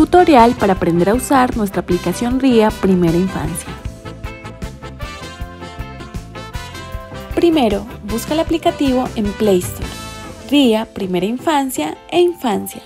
tutorial para aprender a usar nuestra aplicación RIA Primera Infancia. Primero, busca el aplicativo en Play Store, RIA Primera Infancia e Infancia.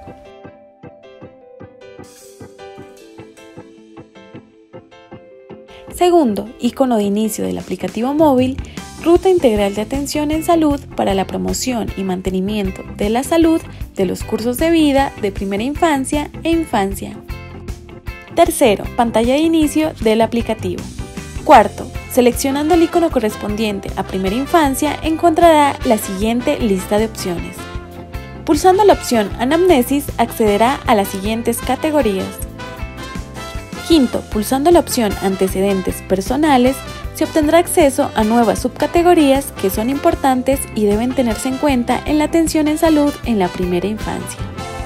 Segundo, icono de inicio del aplicativo móvil, Ruta Integral de Atención en Salud para la promoción y mantenimiento de la salud de los cursos de vida de primera infancia e infancia. Tercero, pantalla de inicio del aplicativo. Cuarto, seleccionando el icono correspondiente a primera infancia encontrará la siguiente lista de opciones. Pulsando la opción Anamnesis accederá a las siguientes categorías. Quinto, pulsando la opción Antecedentes personales, se obtendrá acceso a nuevas subcategorías que son importantes y deben tenerse en cuenta en la atención en salud en la primera infancia.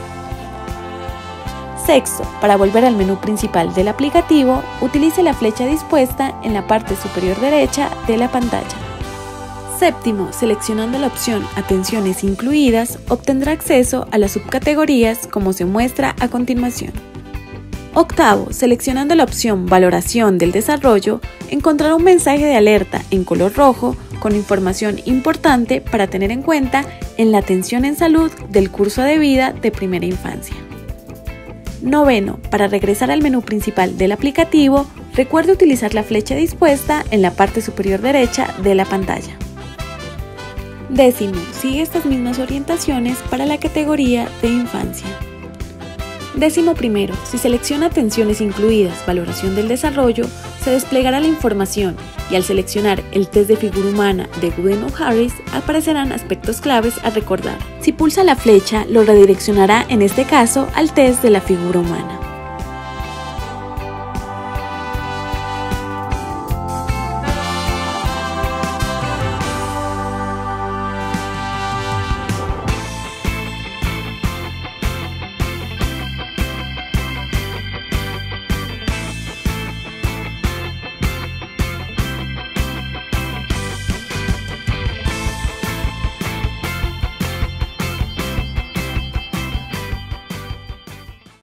Sexto, para volver al menú principal del aplicativo, utilice la flecha dispuesta en la parte superior derecha de la pantalla. Séptimo, seleccionando la opción Atenciones incluidas, obtendrá acceso a las subcategorías como se muestra a continuación. Octavo, seleccionando la opción Valoración del desarrollo, encontrará un mensaje de alerta en color rojo con información importante para tener en cuenta en la atención en salud del curso de vida de primera infancia. Noveno, para regresar al menú principal del aplicativo, recuerde utilizar la flecha dispuesta en la parte superior derecha de la pantalla. Décimo, sigue estas mismas orientaciones para la categoría de infancia. Décimo primero, si selecciona Atenciones incluidas, Valoración del desarrollo, se desplegará la información y al seleccionar el test de figura humana de Gooden o Harris aparecerán aspectos claves a recordar. Si pulsa la flecha, lo redireccionará en este caso al test de la figura humana.